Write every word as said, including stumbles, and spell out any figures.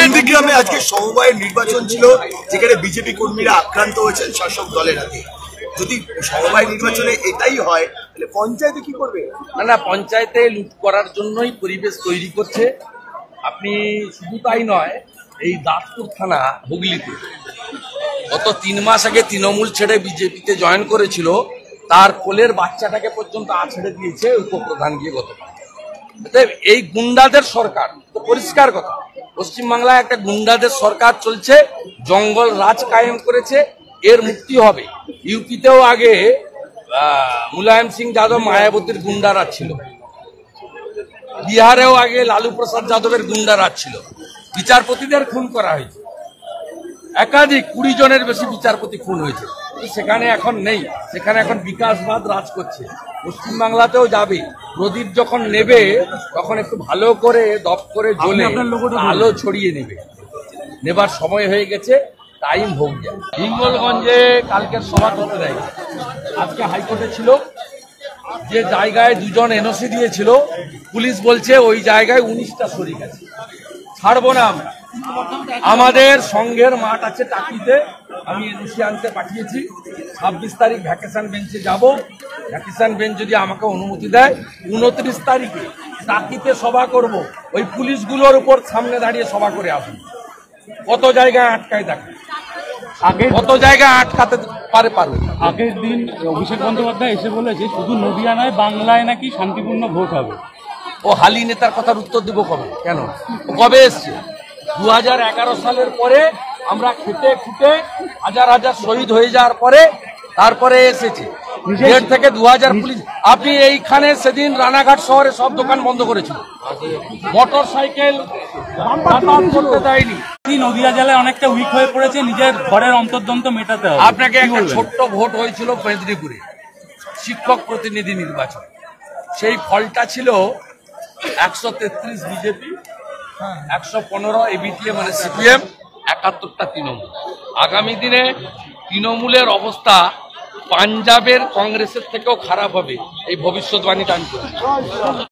নন্দীগ্রামে আজকে সমবায় নির্বাচন ছিল, যেখানে বিজেপি কর্মীরা আক্রান্ত হয়েছেন শাসক দলের হাতে। যদি সমবায় নির্বাচনে এটাই হয়, তাহলে পঞ্চায়েতে কি করবে? না না, পঞ্চায়েতে লুট করার জন্যই পরিবেশ তৈরি করছে। আপনি শুধু তাই নয়, এই দাঁতপুর থানা হুগলিতে গত তিন মাস আগে তৃণমূল ছেড়ে বিজেপিতে জয়েন করেছিল, তার কোলের বাচ্চাটাকে পর্যন্ত আছড়ে দিয়েছে উপপ্রধান গিয়ে গত। এই গুন্ডাদের সরকার, তো পরিষ্কার কথা, পশ্চিমবাংলায় একটা গুন্ডাদের সরকার চলছে, জঙ্গল রাজ কায়েম করেছে, এর মুক্তি হবে। ইউপিতেও আগে মুলায়ম সিং যাদব মায়াবতীর গুন্ডারাজ ছিল, বিহারেও আগে লালু প্রসাদ যাদবের গুন্ডারাজ ছিল। বিচারপতিদের খুন করা হয়েছে, একাধিক কুড়ি জনের বেশি বিচারপতি খুন হয়েছে, সেখানে এখন নেই, সেখানে এখন বিকাশবাদ রাজ করছে। পশ্চিমবাংলাতেও যাবে, প্রদীপ যখন নেবে তখন একটু ভালো করে দপ করে জ্বলে আলো ছড়িয়ে নেবে, নেবার সময় হয়ে গেছে, টাইম হোক যায়। হিঙ্গলগঞ্জে কালকের সভা করতে দেয়, আজকে হাইকোর্টে ছিল, যে জায়গায় দুজন এনওসি দিয়েছিল পুলিশ বলছে ওই জায়গায় উনিশটা শরিক আছে, ছাড়বো না আমরা। আমাদের সংঘের মাঠ আছে টাকিতে, আমি এনওসি আনতে পাঠিয়েছি, ছাব্বিশ তারিখ ভ্যাকেশন বেঞ্চে যাব। ভ্যাকেশন বেঞ্চ যদি আমাকে অনুমতি দেয়, উনত্রিশ তারিখে টাকিতে সভা করব, ওই পুলিশগুলোর উপর সামনে দাঁড়িয়ে সভা করে আসুন। কত জায়গায় আটকায় থাকে, আগে কত জায়গায় আটকাতে পারে পারবে। আগের দিন অভিষেক বন্দ্যোপাধ্যায় এসে বলেছে শুধু নদিয়া নয়, বাংলায় নাকি শান্তিপূর্ণ ভোট হবে। ও হালি নেতার কথার উত্তর দেব কবে? কেন কবে এসছে? দু হাজার এগারো সালের পরে আমরা খেটে খুটে হাজার হাজার শহীদ হয়ে যাওয়ার পরে তারপরে এসেছে দেড় থেকে দু হাজার পুলিশ। আপনি এইখানে সেদিন রানাঘাট শহরে সব দোকান বন্ধ করেছিল, মোটর সাইকেল করতে দেয়নি। নদিয়া জেলায় অনেকটা উইক হয়ে পড়েছে, নিজের ঘরের অন্তর্দ্বন্দ্ব মেটাতে হবে। আপনাকে একটা ছোট্ট ভোট হয়েছিল মেদিনীপুরে শিক্ষক প্রতিনিধি নির্বাচন, সেই ফলটা ছিল একশো তেত্রিশ বিজেপি, একশো পনেরো এবিটিএ মানে সিপিএম, একাত্তরটা তৃণমূল। আগামী দিনে তৃণমূলের অবস্থা পাঞ্জাবের কংগ্রেসের থেকেও খারাপ হবে, এই ভবিষ্যৎবাণীটা আমি করি।